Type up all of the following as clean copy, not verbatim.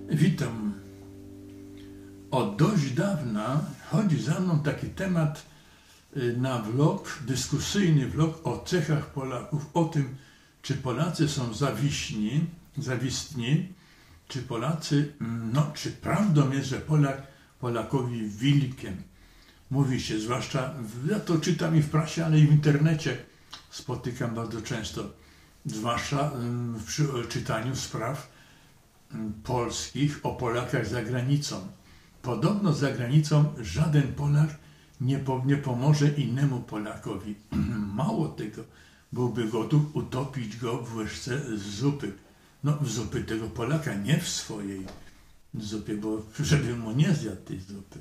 Witam. Od dość dawna chodzi za mną taki temat na vlog, dyskusyjny vlog o cechach Polaków, o tym, czy Polacy są zawistni, czy Polacy, czy prawdą jest, że Polak Polakowi wilkiem. Mówi się, zwłaszcza, ja to czytam i w prasie, ale i w internecie spotykam bardzo często, zwłaszcza przy czytaniu spraw polskich o Polakach za granicą. Podobno za granicą żaden Polak nie pomoże innemu Polakowi. Mało tego, byłby gotów utopić go w łyżce zupy. W zupy tego Polaka, nie w swojej zupie, bo żeby mu nie zjadł tej zupy.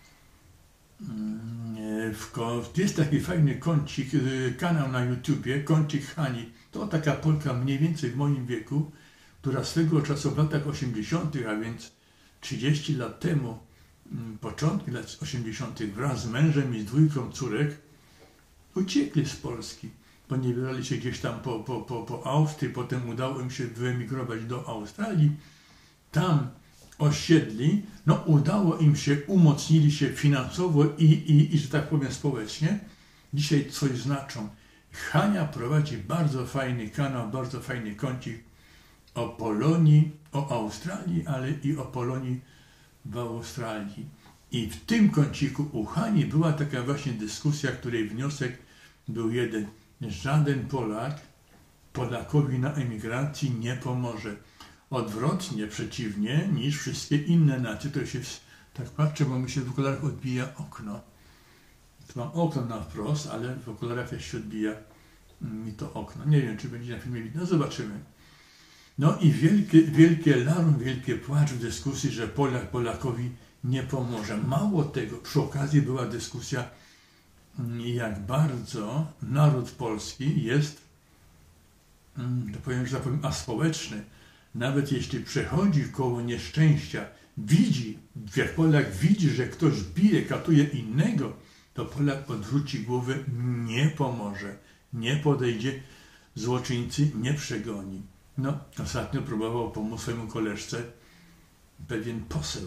Jest taki fajny kącik, kanał na YouTubie, Kącik Hani. To taka Polka mniej więcej w moim wieku, która swego czasu w latach 80., a więc 30 lat temu, początki lat 80., wraz z mężem i z dwójką córek uciekli z Polski. Poniewierali się gdzieś tam po Austrii, potem udało im się wyemigrować do Australii. Tam osiedli, udało im się, umocnili się finansowo i że tak powiem społecznie. Dzisiaj coś znaczą. Hania prowadzi bardzo fajny kanał, bardzo fajny kącik o Polonii, o Australii, ale i o Polonii w Australii. I w tym kąciku u Hani była taka właśnie dyskusja, której wniosek był jeden. Żaden Polak Polakowi na emigracji nie pomoże. Odwrotnie, przeciwnie, niż wszystkie inne nacje. To się, tak patrzę, bo mi się w okularach odbija okno. Tu mam okno na wprost, ale w okularach też się odbija mi to okno. Nie wiem, czy będzie na filmie widno. Zobaczymy. I wielkie larum, wielkie płacz w dyskusji, że Polak Polakowi nie pomoże. Mało tego, przy okazji była dyskusja, jak bardzo naród polski jest, że tak powiem, aspołeczny. Nawet jeśli przechodzi koło nieszczęścia, jak Polak widzi, że ktoś bije, katuje innego, to Polak odwróci głowę, nie pomoże, nie podejdzie, złoczyńcy nie przegoni. Ostatnio próbował pomóc swojemu koleżce pewien poseł.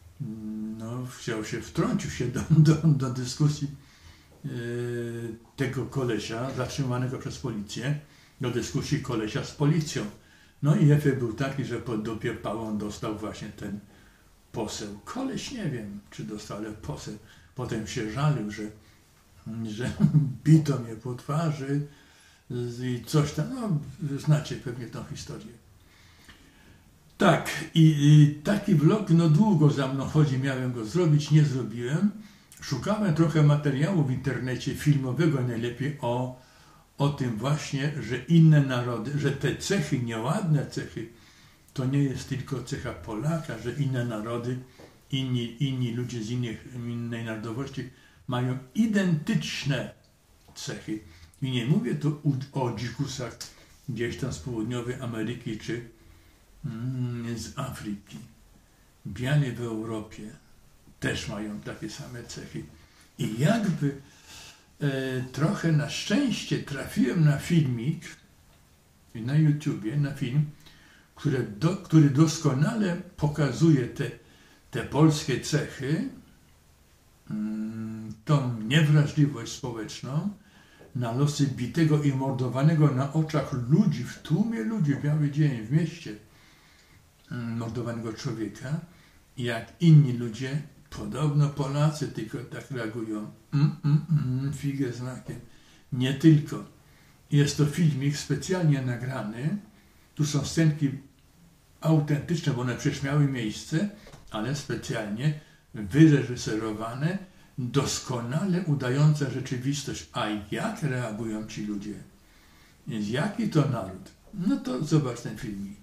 Wtrącił się do dyskusji tego kolesia, zatrzymanego przez policję, do dyskusji kolesia z policją. I efekt był taki, że po dupie pałą dostał właśnie ten poseł. Koleś nie wiem, czy dostał, ale poseł. Potem się żalił, że bito mnie po twarzy i coś tam. Znacie pewnie tą historię. Tak, i taki vlog, długo za mną chodzi, miałem go zrobić, nie zrobiłem. Szukałem trochę materiału w internecie, filmowego najlepiej, o tym właśnie, że inne narody, że te cechy, nieładne cechy, to nie jest tylko cecha Polaka, że inne narody, inni ludzie z innej narodowości mają identyczne cechy. I nie mówię tu o dzikusach gdzieś tam z południowej Ameryki czy z Afryki. Biali w Europie też mają takie same cechy. I jakby trochę na szczęście trafiłem na filmik na YouTubie, na film, który doskonale pokazuje te polskie cechy, tą niewrażliwość społeczną na losy bitego i mordowanego na oczach ludzi, w tłumie ludzi, w biały dzień, w mieście, mordowanego człowieka, jak inni ludzie, podobno Polacy tylko tak reagują. Figę znakiem. Nie tylko. Jest to filmik specjalnie nagrany. Tu są scenki autentyczne, bo one przecież miały miejsce, ale specjalnie wyreżyserowane, doskonale udające rzeczywistość. A jak reagują ci ludzie? Więc jaki to naród? To zobacz ten filmik.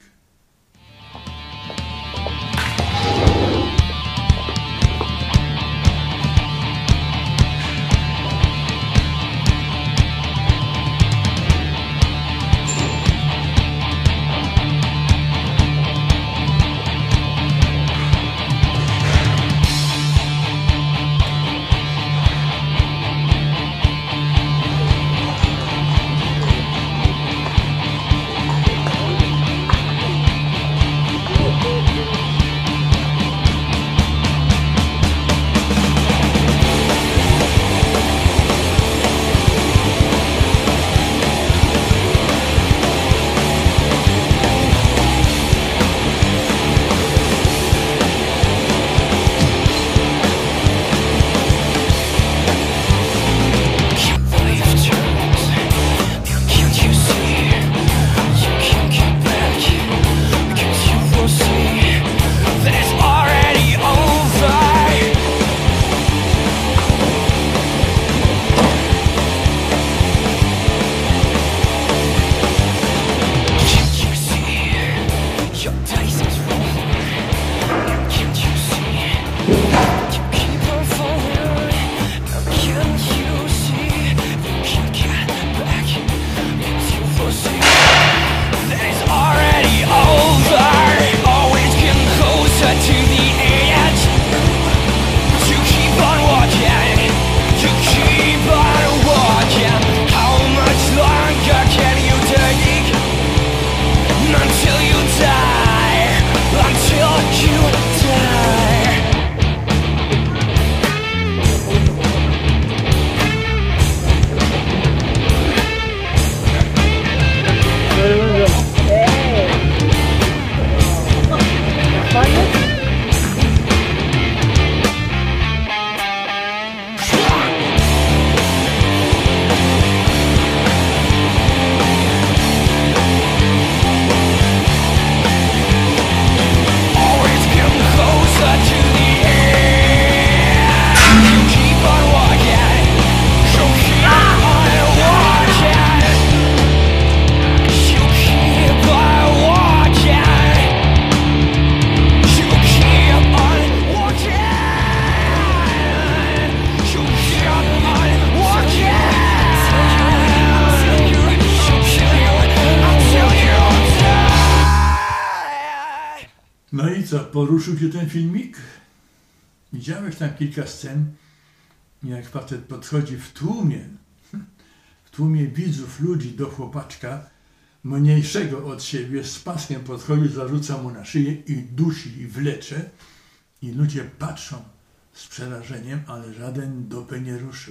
co, poruszył Cię ten filmik? Widziałeś tam kilka scen, jak facet podchodzi w tłumie widzów, ludzi do chłopaczka mniejszego od siebie, z paskiem podchodzi, zarzuca mu na szyję i dusi, i wlecze. I ludzie patrzą z przerażeniem, ale żaden dupę nie ruszył.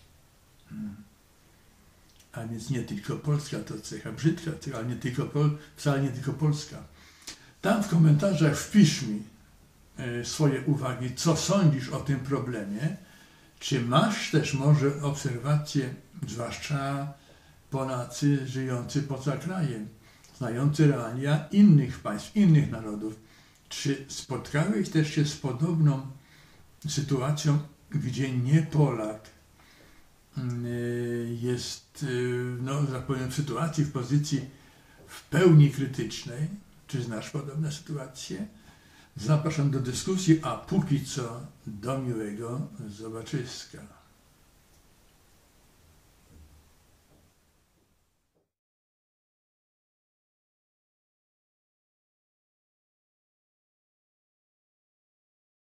A więc nie tylko Polska to cecha, brzydka cecha, ale wcale nie tylko Polska. Tam w komentarzach wpisz mi swoje uwagi, co sądzisz o tym problemie, czy masz też może obserwacje, zwłaszcza Polacy żyjący poza krajem, znający realia innych państw, innych narodów. Czy spotkałeś też się z podobną sytuacją, gdzie nie Polak jest, no, że tak powiem, w sytuacji, w pozycji w pełni krytycznej? Czy znasz podobne sytuacje? Zapraszam do dyskusji, a póki co do miłego zobaczyska.